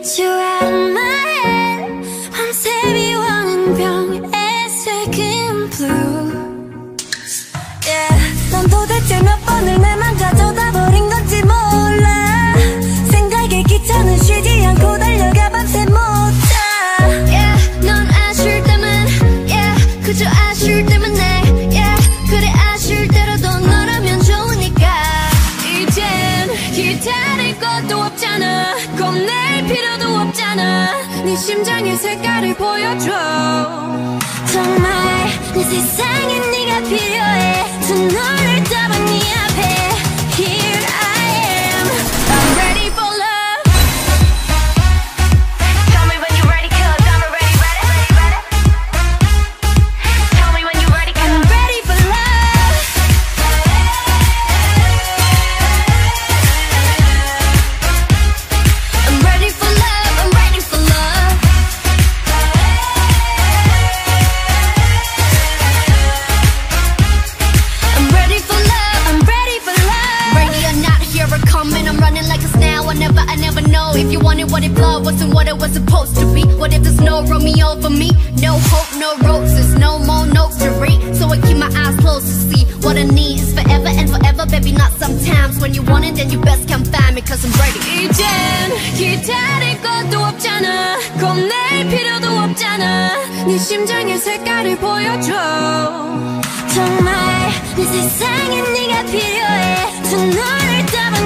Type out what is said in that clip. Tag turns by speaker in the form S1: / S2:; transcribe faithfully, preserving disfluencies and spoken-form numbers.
S1: Get you out of my head. 밤새 비워낸 병에 새긴 blue. Yeah. 넌 도대체 몇 번을 내 맘 가져다 버린 건지 몰라. 생각에 기차는 쉬지 않고 달려가 밤새 못 자. Yeah. 넌 아쉬울 때만 yeah. 그저 아쉬울 때만 내 yeah. 그래 아쉬울 때라도 너라면 좋으니까. 이젠 기다릴 것도 없잖아. 겁낼 필요도 없잖아. 네 심장의 색깔을 보여줘. 정말 내 세상에 네가 필요해. 두 눈을 떠봐 네 앞에. Here I am. I'm ready for love. Tell me when you're ready, cause I'm already ready, ready. Tell me when you're ready, cause I'm ready for love. I'm ready for love, I'm ready for love. I'm ready for love, I'm ready for love. Ready or not, here I come and I'm running like a snail. I never, I never know if you wanted what it love wasn't what it was supposed to be. What if there's no Romeo for me? No hope, no roses, no more notes to read. So I keep my eyes closed to see what I need is forever and forever, baby, not sometimes. When you want it, then you best come find me, cause I'm ready. 이젠 기다릴 것도 없잖아. 겁낼 필요도 없잖아. 네 심장의 색깔을 보여줘. 정말 내 세상에 네가 필요해. 두 눈을 떠봐